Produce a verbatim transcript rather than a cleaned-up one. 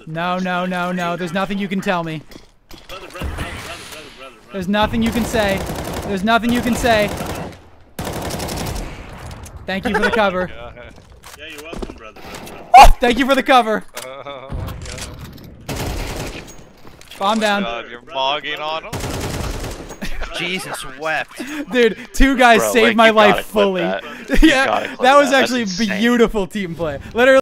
No, no, no, no. There's nothing you can tell me. Brother, brother, brother, brother, brother, brother. There's nothing you can say. There's nothing you can say. Thank you for the cover. Yeah, you're welcome, brother. brother, brother. Oh, thank you for the cover. Oh my god. Calm down. God, you're mogging on him? Jesus wept. Dude, two guys Bro, saved like, my you gotta life clip fully. that. yeah, gotta clip that was that. That's actually insane. beautiful team play. Literally.